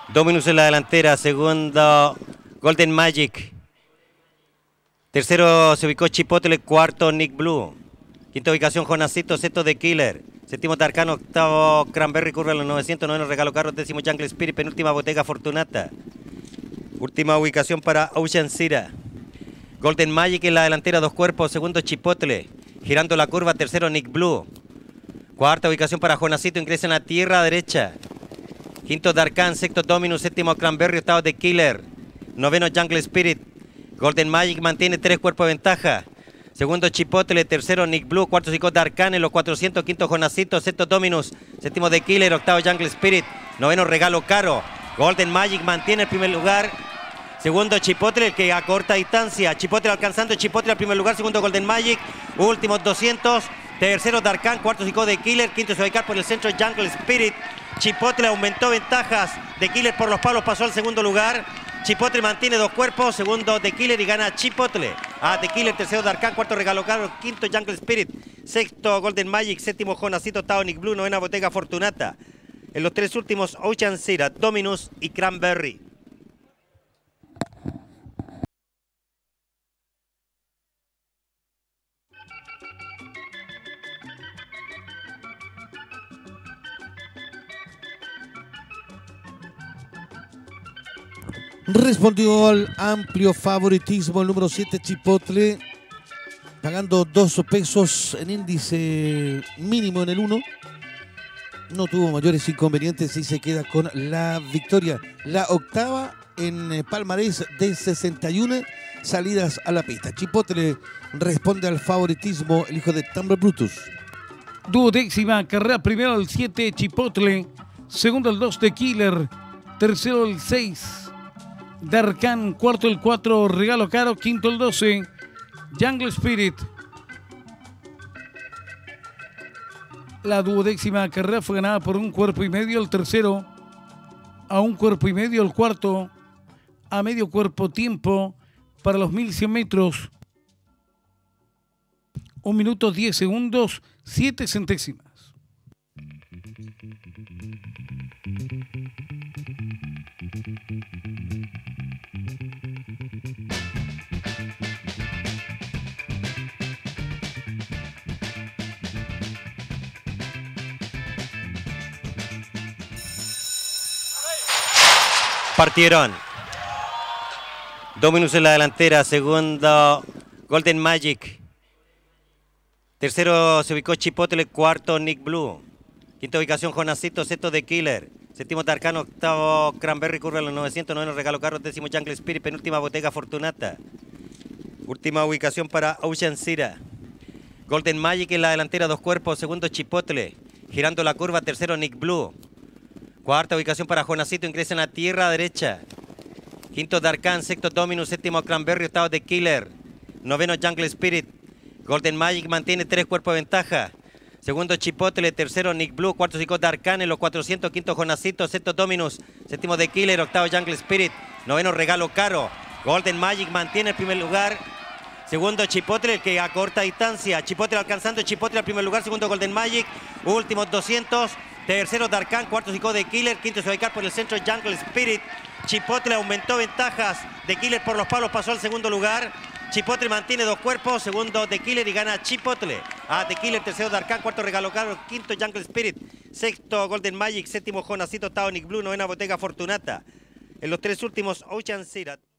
Dominus en la delantera, segundo Golden Magic. Tercero se ubicó Chipotle, cuarto Nick Blue. Quinta ubicación Jonasito, sexto The Killer. Séptimo Darkan, octavo Cranberry Curva en los 900, noveno Regalo Carros, décimo Jungle Spirit, penúltima Bottega Fortunata. Última ubicación para Ocean Sira. Golden Magic en la delantera, dos cuerpos, segundo Chipotle. Girando la curva, tercero Nick Blue. Cuarta ubicación para Jonasito, ingresa en la tierra derecha. Quinto Darkan, sexto Dominus, séptimo Cranberry, octavo The Killer. Noveno Jungle Spirit. Golden Magic mantiene tres cuerpos de ventaja. Segundo Chipotle, tercero Nick Blue, cuarto Zico Darkan en los 400, quinto Jonasito, sexto Dominus, séptimo The Killer, octavo Jungle Spirit, noveno Regalo Caro. Golden Magic mantiene el primer lugar. Segundo Chipotle, que a corta distancia. Chipotle alcanzando, Chipotle al primer lugar, segundo Golden Magic, últimos 200. Tercero Darkan, cuarto Zico The Killer, quinto se va a ubicar por el centro Jungle Spirit. Chipotle aumentó ventajas. The Killer por los palos pasó al segundo lugar. Chipotle mantiene dos cuerpos, segundo The Killer y gana Chipotle. A The Killer, tercero Darkan, cuarto Regalo Caro, quinto Jungle Spirit, sexto Golden Magic, séptimo Jonasito, octavo Nick Blue, novena Bottega Fortunata. En los tres últimos Ocean Sira, Dominus y Cranberry. Respondió al amplio favoritismo el número 7 Chipotle, pagando 2 pesos en índice mínimo en el 1. No tuvo mayores inconvenientes y se queda con la victoria. La octava en palmarés de 61 salidas a la pista. Chipotle responde al favoritismo, el hijo de Tumble Brutus. Duodécima carrera, primero el 7 Chipotle, segundo el 2 The Killer, tercero el 6 Darkan, cuarto el 4 Regalo Caro, quinto el 12 Jungle Spirit. La duodécima carrera fue ganada por un cuerpo y medio, el tercero a un cuerpo y medio, el cuarto a medio cuerpo. Tiempo para los 1100 metros, 1 minuto 10 segundos 7 centésimas. Partieron. Dominus en la delantera, segundo Golden Magic. Tercero se ubicó Chipotle, cuarto Nick Blue. Quinta ubicación Jonasito, sexto The Killer. Séptimo Darkan, octavo Cranberry Curva en los 900, noveno Regalo Carros, décimo Jungle Spirit, penúltima Bottega Fortunata. Última ubicación para Ocean Sira. Golden Magic en la delantera, dos cuerpos, segundo Chipotle. Girando la curva, tercero Nick Blue. Cuarta ubicación para Jonasito, ingresa en la tierra derecha. Quinto Darkan, sexto Dominus, séptimo Cranberry, octavo The Killer. Noveno Jungle Spirit. Golden Magic mantiene tres cuerpos de ventaja. Segundo Chipotle, tercero Nick Blue, cuarto Zico Darkan en los 400, quinto Jonasito, sexto Dominus, séptimo The Killer, octavo Jungle Spirit, noveno Regalo Caro. Golden Magic mantiene el primer lugar. Segundo Chipotle, el que a corta distancia. Chipotle alcanzando, Chipotle al primer lugar, segundo Golden Magic, últimos 200. Tercero Darkan, cuarto Zico The Killer, quinto se va a ubicar por el centro Jungle Spirit. Chipotle aumentó ventajas. The Killer por los palos pasó al segundo lugar. Chipotle mantiene dos cuerpos, segundo The Killer y gana Chipotle. A The Killer, tercero Darkan, cuarto Regalo Caro, quinto Jungle Spirit, sexto Golden Magic, séptimo Jonasito, octavo Nick Blue, novena Bottega Fortunata. En los tres últimos Ocean Sira.